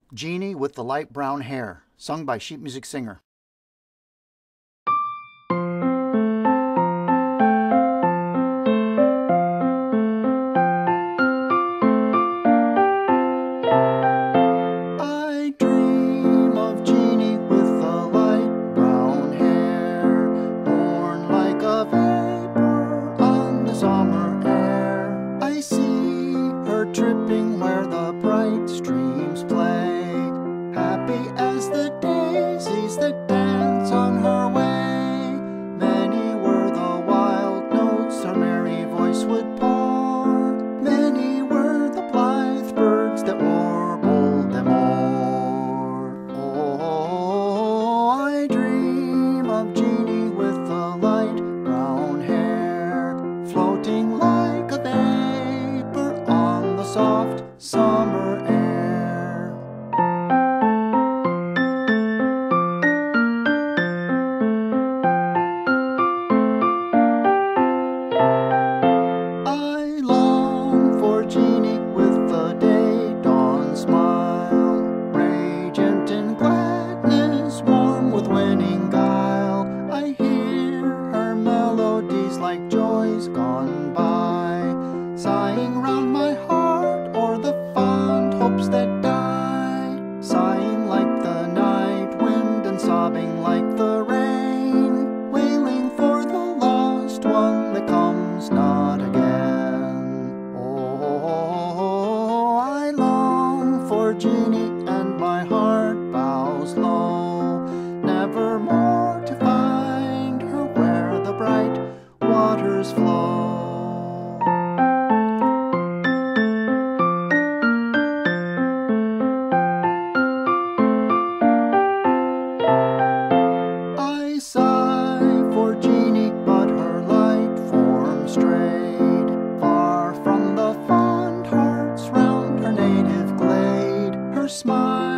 Jeanie with the Light Brown Hair, sung by sheet music singer. I dream of Jeanie with the light brown hair, born like a vapor on the summer air. I see her tripping where the bright streams play, happy as the daisies that dance on her way. Many were the wild notes her merry voice would pour, many were the blithe birds that warbled them o'er. Oh, I dream of Jeanie with the light brown hair, floating like a vapor on the soft summer air. I long for Jeanie with the daydawn smile, radiant in gladness, warm with winning guile. I hear her melodies like joys gone by, sighing round my heart o'er the fond hopes that die, sighing like the night wind and sobbing like the rain, wailing for the lost one that comes not again. Oh, I long for Jeanie and my heart bows low, never more to find her where the bright waters flow. I sigh for Jeanie, but her light form strayed far from the fond hearts round her native glade. Her smile